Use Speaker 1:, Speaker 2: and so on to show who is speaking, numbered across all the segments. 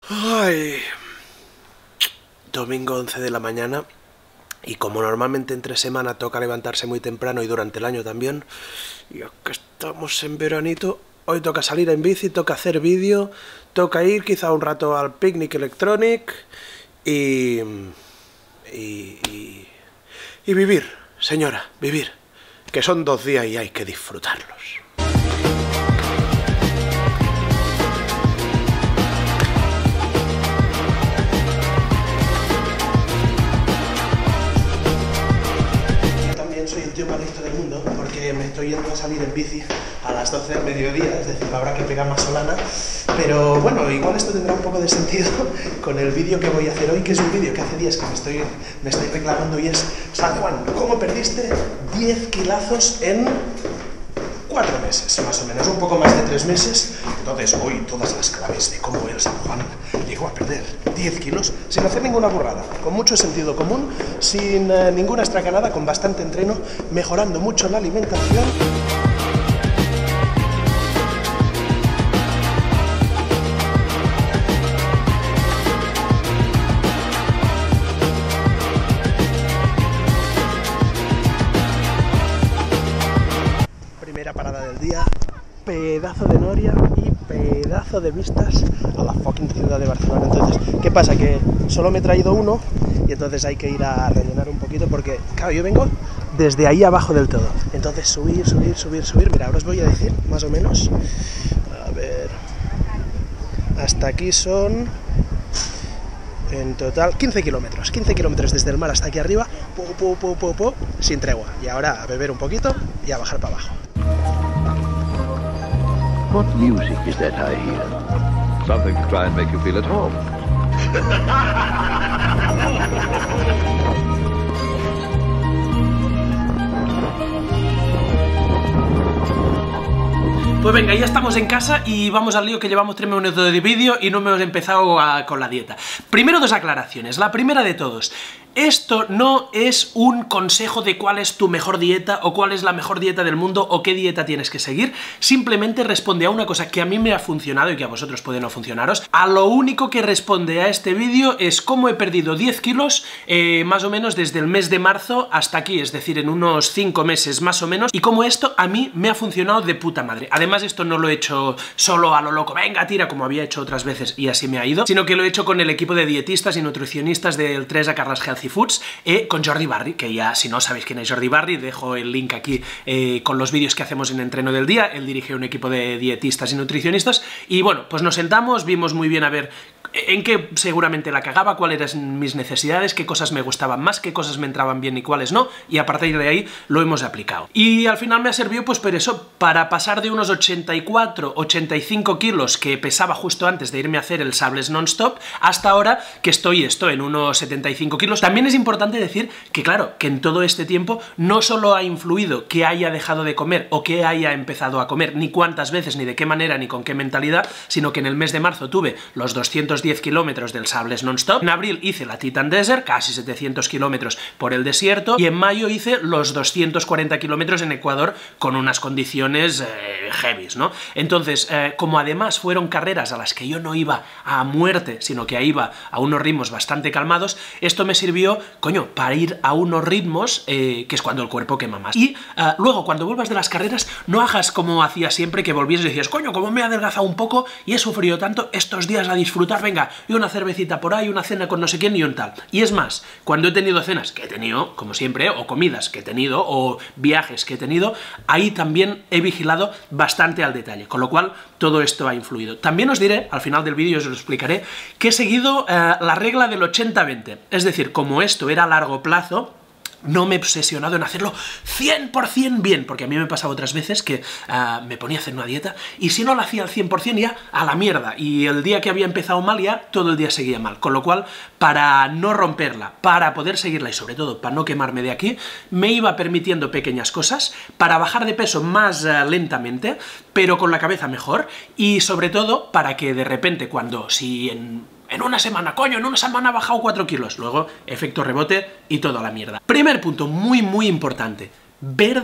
Speaker 1: Ay, domingo 11 de la mañana. Y como normalmente entre semana toca levantarse muy temprano y durante el año también, ya que estamos en veranito, hoy toca salir en bici, toca hacer vídeo, toca ir quizá un rato al Picnic Electronic y vivir, señora, vivir, que son 2 días y hay que disfrutarlos. Soy el tío más listo del mundo porque me estoy yendo a salir en bici a las 12 del mediodía, es decir, habrá que pegar más solana, pero bueno, igual esto tendrá un poco de sentido con el vídeo que voy a hacer hoy, que es un vídeo que hace días que me estoy reclamando y es: San Juan, ¿cómo perdiste 10 kilazos en 4 meses, más o menos, un poco más de 3 meses? Entonces, hoy todas las claves de cómo el San Juan llegó a perder 10 kilos sin hacer ninguna burrada, con mucho sentido común, sin ninguna estracanada, con bastante entreno, mejorando mucho la alimentación. Primera parada del día, pedazo de noria y pedazo de vistas a la fucking ciudad de Barcelona. Entonces, ¿qué pasa? Que solo me he traído uno y entonces hay que ir a rellenar un poquito porque, claro, yo vengo desde ahí abajo del todo. Entonces subir. Mira, ahora os voy a decir más o menos. A ver, hasta aquí son en total 15 kilómetros. 15 kilómetros desde el mar hasta aquí arriba, sin tregua. Y ahora a beber un poquito y a bajar para abajo.
Speaker 2: What music is that I hear? Something to try and make you feel at home.
Speaker 3: Pues venga, ya estamos en casa y vamos al lío, que llevamos 3 minutos de vídeo y no hemos empezado con la dieta. Primero, 2 aclaraciones. La primera de todos: esto no es un consejo de cuál es tu mejor dieta o cuál es la mejor dieta del mundo o qué dieta tienes que seguir. Simplemente responde a una cosa que a mí me ha funcionado y que a vosotros puede no funcionaros. A lo único que responde a este vídeo es cómo he perdido 10 kilos más o menos desde el mes de marzo hasta aquí, es decir, en unos 5 meses más o menos, y cómo esto a mí me ha funcionado de puta madre. Además, esto no lo he hecho solo a lo loco, venga, tira, como había hecho otras veces y así me ha ido, sino que lo he hecho con el equipo de dietistas y nutricionistas del 3 a Carles Healthy Foods, con Jordi Barri, que ya, si no sabéis quién es Jordi Barri, dejo el link aquí con los vídeos que hacemos en Entreno del Día. Él dirige un equipo de dietistas y nutricionistas y bueno, pues nos sentamos, vimos muy bien a ver en qué seguramente la cagaba, cuáles eran mis necesidades, qué cosas me gustaban más, qué cosas me entraban bien y cuáles no, y a partir de ahí lo hemos aplicado. Y al final me ha servido pues por eso, para pasar de unos 84-85 kilos que pesaba justo antes de irme a hacer el Sables Non-Stop, hasta ahora que estoy en unos 75 kilos. También es importante decir que, claro, que en todo este tiempo no solo ha influido que haya dejado de comer o que haya empezado a comer, ni cuántas veces, ni de qué manera, ni con qué mentalidad, sino que en el mes de marzo tuve los 210 kilómetros del Sables Non-Stop, en abril hice la Titan Desert, casi 700 kilómetros por el desierto, y en mayo hice los 240 kilómetros en Ecuador con unas condiciones heavies, ¿no? Entonces, como además fueron carreras a las que yo no iba a muerte, sino que iba a unos ritmos bastante calmados, esto me sirvió, coño, para ir a unos ritmos que es cuando el cuerpo quema más. Y luego, cuando vuelvas de las carreras, no hagas como hacía siempre, que volvías y decías, coño, como me he adelgazado un poco y he sufrido tanto, estos días a disfrutar, venga, y una cervecita por ahí, una cena con no sé quién y un tal. Y es más, cuando he tenido cenas, que he tenido, como siempre, o comidas que he tenido, o viajes que he tenido, ahí también he vigilado bastante al detalle, con lo cual todo esto ha influido. También os diré, al final del vídeo os lo explicaré, que he seguido la regla del 80-20, es decir, como esto era a largo plazo, no me he obsesionado en hacerlo 100% bien, porque a mí me pasaba otras veces que me ponía a hacer una dieta y si no la hacía al 100% ya a la mierda, y el día que había empezado mal ya todo el día seguía mal, con lo cual, para no romperla, para poder seguirla y sobre todo para no quemarme de aquí, me iba permitiendo pequeñas cosas para bajar de peso más lentamente, pero con la cabeza mejor, y sobre todo para que de repente, cuando si en una semana, coño, en una semana ha bajado 4 kilos. Luego, efecto rebote y todo a la mierda. Primer punto, muy importante. Verde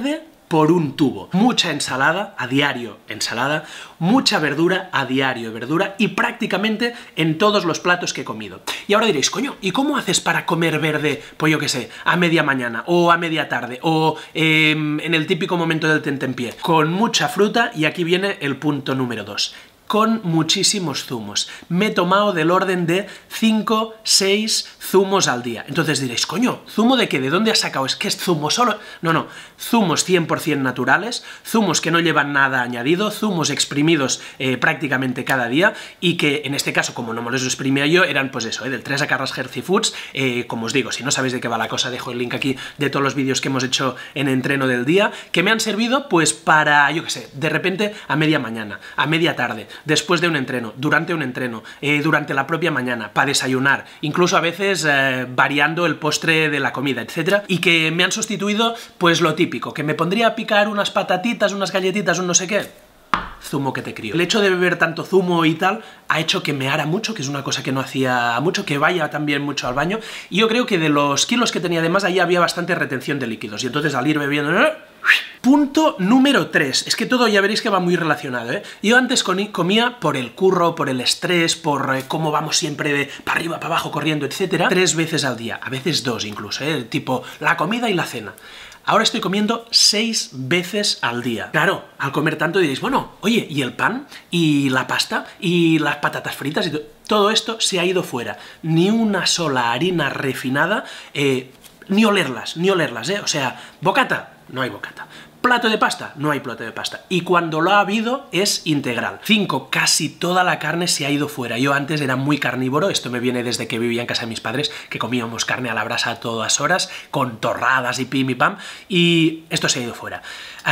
Speaker 3: por un tubo. Mucha ensalada, a diario ensalada, mucha verdura, a diario verdura, y prácticamente en todos los platos que he comido. Y ahora diréis, coño, ¿y cómo haces para comer verde, pues yo qué sé, a media mañana, o a media tarde, o en el típico momento del tentempié? Con mucha fruta, y aquí viene el punto número 2. Con muchísimos zumos. Me he tomado del orden de 5, 6 zumos al día. Entonces diréis, coño, ¿zumo de qué? ¿De dónde has sacado? ¿Es que es zumo solo? No, no, zumos 100% naturales, zumos que no llevan nada añadido, zumos exprimidos prácticamente cada día, y que en este caso, como no me los exprimía yo, eran pues eso, del 3 Carras Healthy Foods. Como os digo, si no sabéis de qué va la cosa, dejo el link aquí de todos los vídeos que hemos hecho en entreno del día, que me han servido pues para, yo qué sé, de repente a media mañana, a media tarde, después de un entreno, durante un entreno, durante la propia mañana, para desayunar, incluso a veces variando el postre de la comida, etcétera, y que me han sustituido pues lo típico, que me pondría a picar unas patatitas, unas galletitas, un no sé qué. Zumo que te crío. El hecho de beber tanto zumo y tal ha hecho que meara mucho, que es una cosa que no hacía mucho, que vaya también mucho al baño, y yo creo que de los kilos que tenía de más, ahí había bastante retención de líquidos, y entonces al ir bebiendo... Punto número 3, es que todo ya veréis que va muy relacionado, ¿eh? Yo antes comía por el curro, por el estrés, por cómo vamos siempre de para arriba, para abajo, corriendo, etcétera, 3 veces al día, a veces 2 incluso, tipo la comida y la cena. Ahora estoy comiendo 6 veces al día. Claro, al comer tanto diréis, bueno, oye, ¿y el pan? ¿Y la pasta? ¿Y las patatas fritas? Y todo esto se ha ido fuera. Ni una sola harina refinada, ni olerlas, ¿eh? O sea, bocata, no hay bocata. Plato de pasta, no hay plato de pasta. Y cuando lo ha habido, es integral. 5, casi toda la carne se ha ido fuera. Yo antes era muy carnívoro, esto me viene desde que vivía en casa de mis padres, que comíamos carne a la brasa a todas horas, con torradas y pim y pam, y esto se ha ido fuera.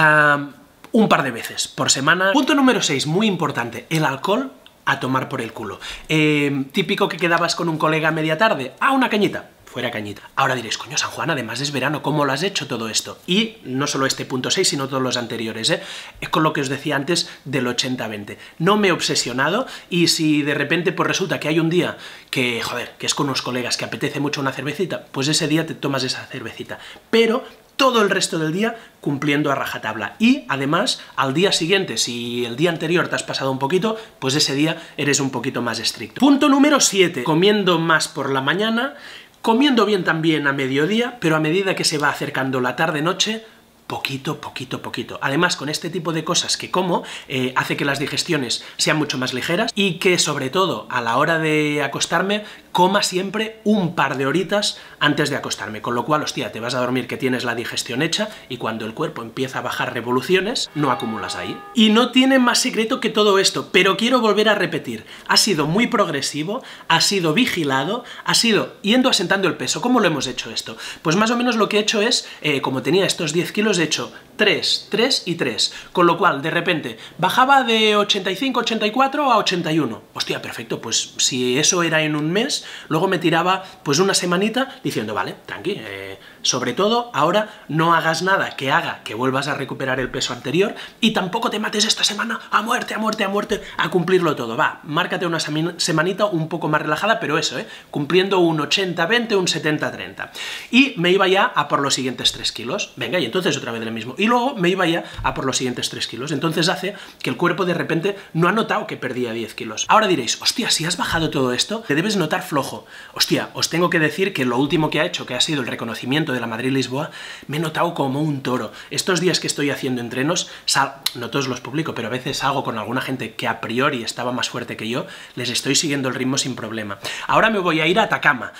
Speaker 3: Un par de veces por semana. Punto número 6, muy importante, el alcohol a tomar por el culo. Típico que quedabas con un colega a media tarde, una cañita. Fuera cañita. Ahora diréis, coño, San Juan, además es verano, ¿cómo lo has hecho todo esto? Y no solo este punto 6, sino todos los anteriores, ¿eh? Es con lo que os decía antes del 80-20. No me he obsesionado, y si de repente pues resulta que hay un día que, joder, que es con unos colegas que apetece mucho una cervecita, pues ese día te tomas esa cervecita. Pero todo el resto del día cumpliendo a rajatabla. Y además, al día siguiente, si el día anterior te has pasado un poquito, pues ese día eres un poquito más estricto. Punto número 7. Comiendo más por la mañana, comiendo bien también a mediodía, pero a medida que se va acercando la tarde-noche, poquito, poquito, poquito. Además, con este tipo de cosas que como, hace que las digestiones sean mucho más ligeras, y que, sobre todo, a la hora de acostarme, coma siempre un par de horitas antes de acostarme, con lo cual, hostia, te vas a dormir que tienes la digestión hecha, y cuando el cuerpo empieza a bajar revoluciones, no acumulas ahí. Y no tiene más secreto que todo esto, pero quiero volver a repetir, ha sido muy progresivo, ha sido vigilado, ha sido yendo asentando el peso. ¿Cómo lo hemos hecho esto? Pues más o menos lo que he hecho es, como tenía estos 10 kilos, he hecho 3, 3 y 3, con lo cual de repente bajaba de 85, 84 a 81. Hostia, perfecto, pues si eso era en un mes, luego me tiraba pues una semanita diciendo, vale, tranqui, sobre todo ahora no hagas nada que haga que vuelvas a recuperar el peso anterior, y tampoco te mates esta semana a muerte, a muerte, a muerte, a cumplirlo todo. Va, márcate una semanita un poco más relajada, pero eso, cumpliendo un 80-20, un 70-30. Y me iba ya a por los siguientes 3 kilos. Venga, y entonces otra vez lo mismo. Y luego me iba ya a por los siguientes 3 kilos. Entonces hace que el cuerpo de repente no ha notado que perdía 10 kilos. Ahora diréis, hostia, si has bajado todo esto, te debes notar flojo. Hostia, os tengo que decir que lo último que ha hecho, que ha sido el reconocimiento de la Madrid-Lisboa, me he notado como un toro. Estos días que estoy haciendo entrenos, no todos los publico, pero a veces salgo con alguna gente que a priori estaba más fuerte que yo, les estoy siguiendo el ritmo sin problema. Ahora me voy a ir a Atacama,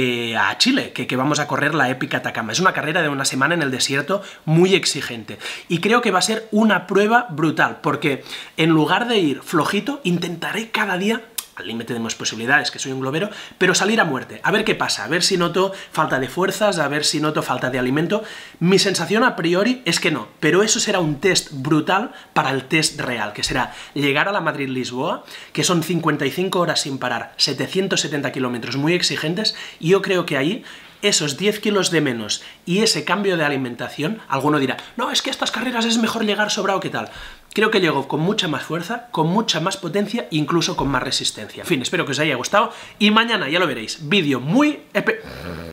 Speaker 3: a Chile, que vamos a correr la épica Atacama. Es una carrera de una semana en el desierto muy exigente, y creo que va a ser una prueba brutal, porque en lugar de ir flojito, intentaré cada día, al límite de mis posibilidades, que soy un globero, pero salir a muerte, a ver qué pasa, a ver si noto falta de fuerzas, a ver si noto falta de alimento. Mi sensación a priori es que no, pero eso será un test brutal para el test real, que será llegar a la Madrid-Lisboa, que son 55 horas sin parar, 770 kilómetros muy exigentes, y yo creo que ahí esos 10 kilos de menos y ese cambio de alimentación, alguno dirá, no, es que a estas carreras es mejor llegar sobrado, ¿qué tal? Creo que llego con mucha más fuerza, con mucha más potencia, incluso con más resistencia. En fin, espero que os haya gustado, y mañana, ya lo veréis, vídeo muy